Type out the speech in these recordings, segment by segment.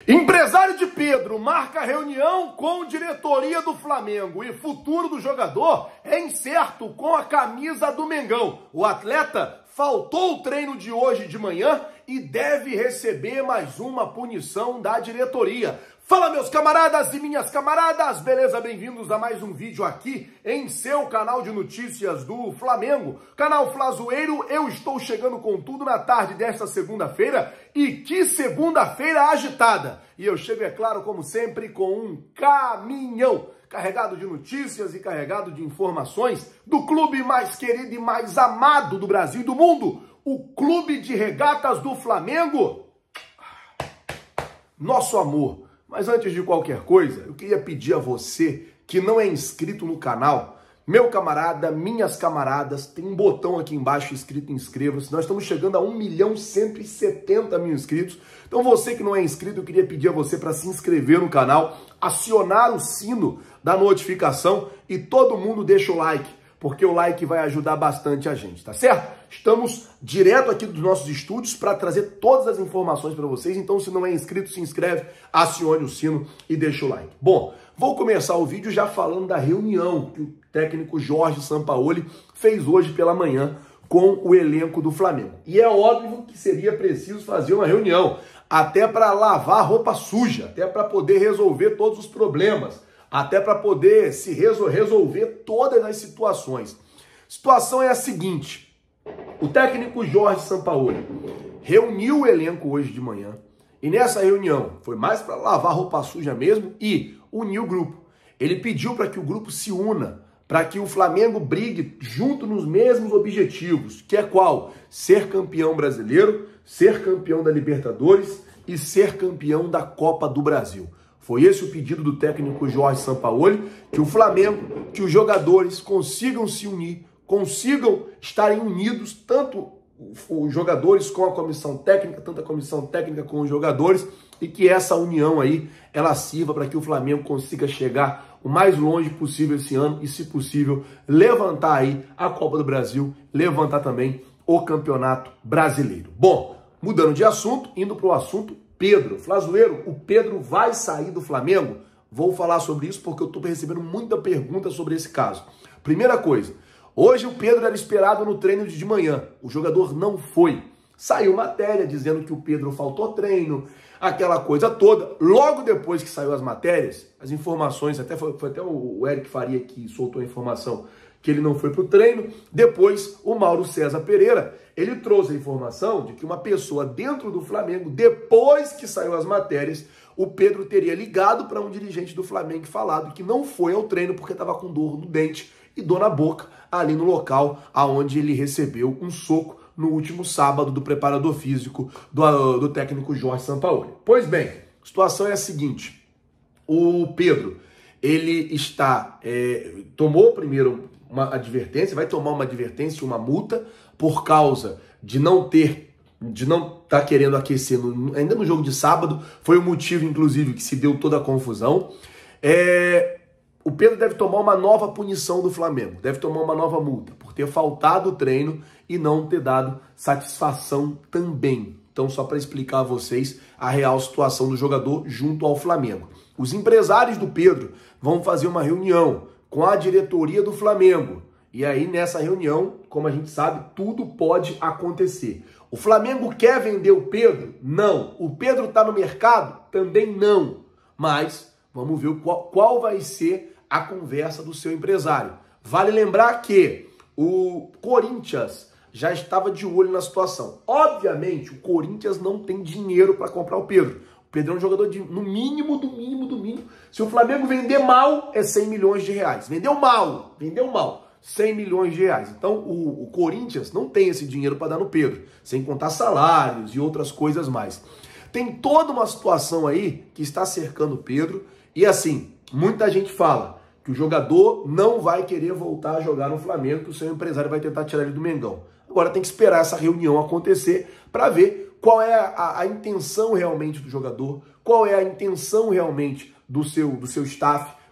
Empresário de Pedro marca reunião com diretoria do Flamengo e futuro do jogador é incerto com a camisa do Mengão. O atleta faltou o treino de hoje de manhã e deve receber mais uma punição da diretoria. Fala, meus camaradas e minhas camaradas, beleza? Bem-vindos a mais um vídeo aqui em seu canal de notícias do Flamengo, canal Flazoeiro. Eu estou chegando com tudo na tarde desta segunda-feira, e que segunda-feira agitada! E eu chego, é claro, como sempre, com um caminhão carregado de notícias e carregado de informações do clube mais querido e mais amado do Brasil e do mundo, o Clube de Regatas do Flamengo. Nosso amor. Mas antes de qualquer coisa, eu queria pedir a você que não é inscrito no canal, meu camarada, minhas camaradas, tem um botão aqui embaixo escrito inscreva-se. Nós estamos chegando a 1.170.000 inscritos. Então você que não é inscrito, eu queria pedir a você para se inscrever no canal, acionar o sino da notificação e todo mundo deixa o like, porque o like vai ajudar bastante a gente, tá certo? Estamos direto aqui dos nossos estúdios para trazer todas as informações para vocês, então se não é inscrito, se inscreve, acione o sino e deixa o like. Bom, vou começar o vídeo já falando da reunião que o técnico Jorge Sampaoli fez hoje pela manhã com o elenco do Flamengo. E é óbvio que seria preciso fazer uma reunião, até para lavar roupa suja, até para poder resolver todos os problemas, até para poder se resolver todas as situações. A situação é a seguinte: o técnico Jorge Sampaoli reuniu o elenco hoje de manhã, e nessa reunião foi mais para lavar roupa suja mesmo e unir o grupo. Ele pediu para que o grupo se una, para que o Flamengo brigue junto nos mesmos objetivos, que é qual? Ser campeão brasileiro, ser campeão da Libertadores e ser campeão da Copa do Brasil. Foi esse o pedido do técnico Jorge Sampaoli, que o Flamengo, que os jogadores consigam se unir, consigam estarem unidos, tanto os jogadores com a comissão técnica, tanto a comissão técnica com os jogadores, e que essa união aí, ela sirva para que o Flamengo consiga chegar o mais longe possível esse ano e, se possível, levantar aí a Copa do Brasil, levantar também o Campeonato Brasileiro. Bom, mudando de assunto, indo para o assunto Pedro. Flazoeiro, o Pedro vai sair do Flamengo? Vou falar sobre isso porque eu estou recebendo muita pergunta sobre esse caso. Primeira coisa, hoje o Pedro era esperado no treino de manhã. O jogador não foi. Saiu matéria dizendo que o Pedro faltou treino, aquela coisa toda. Logo depois que saiu as matérias, as informações, foi até o Eric Faria que soltou a informação que ele não foi para o treino. Depois, o Mauro César Pereira, ele trouxe a informação de que uma pessoa dentro do Flamengo, depois que saiu as matérias, o Pedro teria ligado para um dirigente do Flamengo e falado que não foi ao treino porque estava com dor no dente e dor na boca, ali no local onde ele recebeu um soco no último sábado do preparador físico do técnico Jorge Sampaoli. Pois bem, a situação é a seguinte: o Pedro, ele tomou primeiro uma advertência, vai tomar uma advertência, uma multa, por causa de não estar querendo aquecer ainda no jogo de sábado. Foi o motivo, inclusive, que se deu toda a confusão. O Pedro deve tomar uma nova punição do Flamengo, deve tomar uma nova multa, por ter faltado o treino e não ter dado satisfação também. Então, só para explicar a vocês a real situação do jogador junto ao Flamengo. Os empresários do Pedro vão fazer uma reunião com a diretoria do Flamengo. E aí, nessa reunião, como a gente sabe, tudo pode acontecer. O Flamengo quer vender o Pedro? Não. O Pedro está no mercado? Também não. Mas vamos ver qual vai ser a conversa do seu empresário. Vale lembrar que o Corinthians já estava de olho na situação. Obviamente, o Corinthians não tem dinheiro para comprar o Pedro. O Pedro é um jogador no mínimo. Se o Flamengo vender mal, é 100 milhões de reais. Vendeu mal, 100 milhões de reais. Então, o Corinthians não tem esse dinheiro para dar no Pedro, sem contar salários e outras coisas mais. Tem toda uma situação aí que está cercando o Pedro. E assim, muita gente fala que o jogador não vai querer voltar a jogar no Flamengo, que o seu empresário vai tentar tirar ele do Mengão. Agora tem que esperar essa reunião acontecer para ver qual é a intenção realmente do jogador, qual é a intenção realmente do seu staff,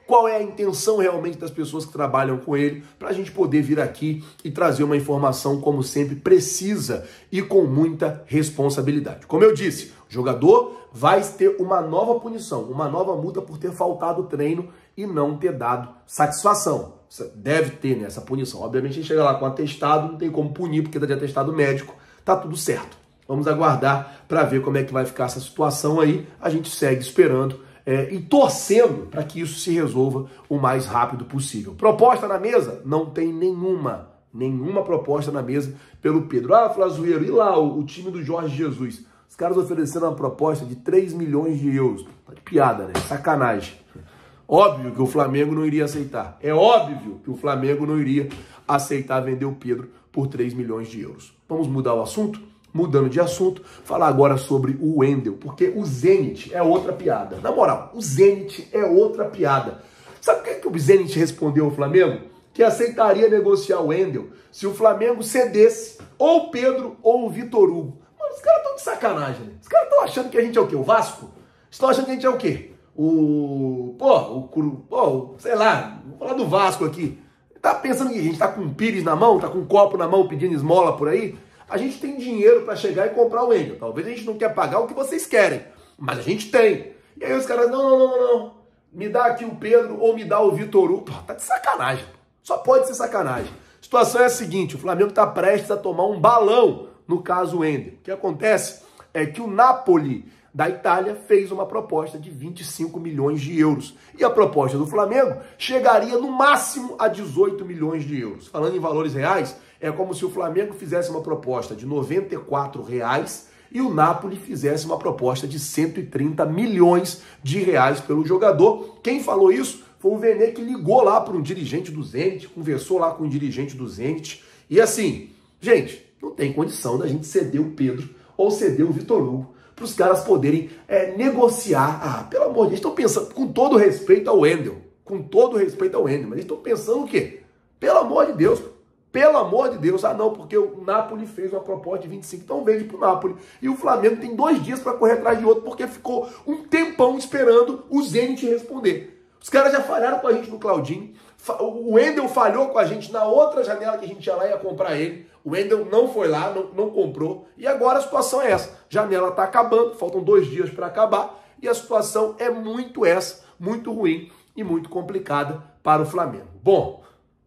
qual é a intenção realmente das pessoas que trabalham com ele, para a gente poder vir aqui e trazer uma informação, como sempre, precisa e com muita responsabilidade. Como eu disse, o jogador vai ter uma nova punição, uma nova multa por ter faltado o treino e não ter dado satisfação. Deve ter nessa punição. Obviamente, a gente chega lá com atestado, não tem como punir, porque tá de atestado médico, tá tudo certo. Vamos aguardar para ver como é que vai ficar essa situação aí. A gente segue esperando e torcendo para que isso se resolva o mais rápido possível. Proposta na mesa? Não tem nenhuma proposta na mesa pelo Pedro. Ah, Flazoeiro, e lá o time do Jorge Jesus? Os caras ofereceram uma proposta de 3 milhões de euros. Tá de piada, né? Sacanagem. Óbvio que o Flamengo não iria aceitar. É óbvio que o Flamengo não iria aceitar vender o Pedro por 3 milhões de euros. Vamos mudar o assunto? Mudando de assunto, falar agora sobre o Wendel, porque o Zenit é outra piada. Na moral, o Zenit é outra piada. Sabe o que o Zenit respondeu ao Flamengo? Que aceitaria negociar o Wendel se o Flamengo cedesse ou o Pedro ou o Vitor Hugo. Mano, os caras estão de sacanagem, né? Os caras estão achando que a gente é o quê? O Vasco? Estão achando que a gente é o quê? Sei lá, vou falar do Vasco aqui. Tá pensando que a gente tá com um pires na mão, tá com um copo na mão pedindo esmola por aí? A gente tem dinheiro para chegar e comprar o Wendel. Talvez a gente não quer pagar o que vocês querem, mas a gente tem. E aí os caras, não. Me dá aqui o Pedro ou me dá o Vitor Hugo. Pô, tá de sacanagem. Só pode ser sacanagem. A situação é a seguinte, o Flamengo tá prestes a tomar um balão no caso Wendel. O que acontece é que o Napoli da Itália fez uma proposta de 25 milhões de euros. E a proposta do Flamengo chegaria no máximo a 18 milhões de euros. Falando em valores reais, é como se o Flamengo fizesse uma proposta de R$ 94 e o Napoli fizesse uma proposta de 130 milhões de reais pelo jogador. Quem falou isso foi o Vene, que ligou lá para um dirigente do Zenit, conversou lá com um dirigente do Zenit. E assim, gente, não tem condição da gente ceder o Pedro ou ceder o Vitor Hugo para os caras poderem negociar. Ah, pelo amor de Deus, estão pensando, com todo respeito ao Wendel, mas eles estão pensando o quê? Pelo amor de Deus, ah não, porque o Napoli fez uma proposta de 25, então vende pro Napoli. E o Flamengo tem 2 dias para correr atrás de outro, porque ficou um tempão esperando o Zenit responder. Os caras já falharam com a gente no Claudinho, o Wendel falhou com a gente na outra janela que a gente ia lá e ia comprar ele. O Wendel não foi lá, não comprou, e agora a situação é essa. Janela tá acabando, faltam 2 dias para acabar, e a situação é muito ruim e muito complicada para o Flamengo. Bom,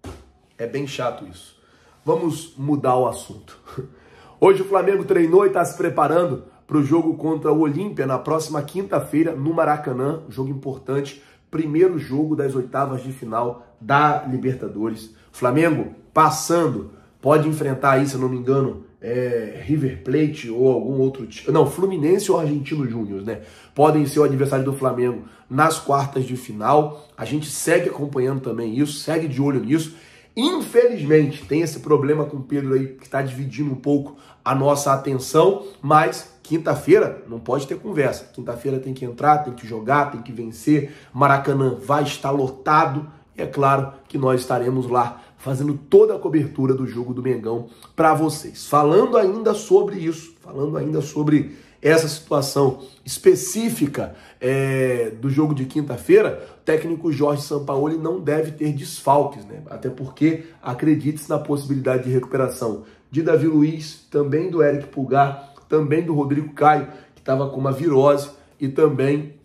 é bem chato isso. Vamos mudar o assunto. Hoje o Flamengo treinou e está se preparando para o jogo contra o Olímpia na próxima quinta-feira no Maracanã. Jogo importante, primeiro jogo das oitavas de final da Libertadores. O Flamengo passando, pode enfrentar aí, se eu não me engano, River Plate ou algum outro time. Não, Fluminense ou Argentino Júnior, né? Podem ser o adversário do Flamengo nas quartas de final. A gente segue acompanhando também isso, segue de olho nisso. Infelizmente, tem esse problema com o Pedro aí, que está dividindo um pouco a nossa atenção, mas quinta-feira não pode ter conversa. Quinta-feira tem que entrar, tem que jogar, tem que vencer. Maracanã vai estar lotado e é claro que nós estaremos lá fazendo toda a cobertura do jogo do Mengão para vocês. Falando ainda sobre isso, falando ainda sobre essa situação específica do jogo de quinta-feira, o técnico Jorge Sampaoli não deve ter desfalques, né? Até porque acredite-se na possibilidade de recuperação de Davi Luiz, também do Eric Pulgar, também do Rodrigo Caio, que estava com uma virose, e também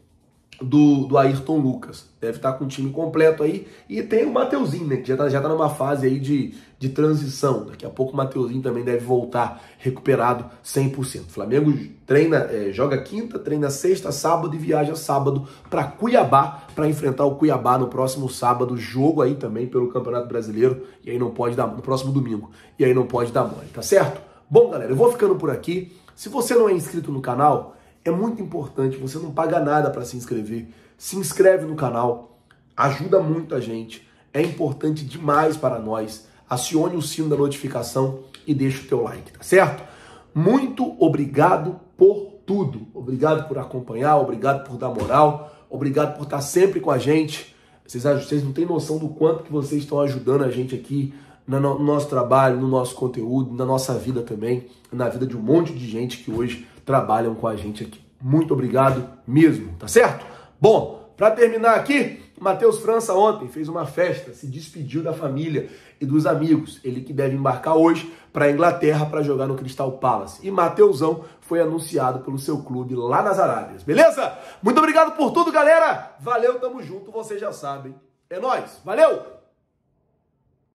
do Ayrton Lucas. Deve estar com o time completo aí. E tem o Mateuzinho, né, que já tá numa fase aí de transição. Daqui a pouco o Mateuzinho também deve voltar recuperado 100%. O Flamengo treina, joga quinta, treina sexta, sábado e viaja sábado para Cuiabá, para enfrentar o Cuiabá no próximo sábado. Jogo aí também pelo Campeonato Brasileiro. E aí não pode dar, no próximo domingo. E aí não pode dar mole, tá certo? Bom, galera, eu vou ficando por aqui. Se você não é inscrito no canal, é muito importante, você não paga nada para se inscrever. Se inscreve no canal, ajuda muito a gente, é importante demais para nós. Acione o sino da notificação e deixa o teu like, tá certo? Muito obrigado por tudo. Obrigado por acompanhar, obrigado por dar moral, obrigado por estar sempre com a gente. Vocês não têm noção do quanto que vocês estão ajudando a gente aqui no nosso trabalho, no nosso conteúdo, na nossa vida também, na vida de um monte de gente que hoje trabalham com a gente aqui. Muito obrigado mesmo, tá certo? Bom, para terminar aqui, Matheus França ontem fez uma festa, se despediu da família e dos amigos. Ele que deve embarcar hoje para a Inglaterra para jogar no Crystal Palace. E Matheusão foi anunciado pelo seu clube lá nas Arábias. Beleza? Muito obrigado por tudo, galera. Valeu, tamo junto, vocês já sabem. É nóis. Valeu!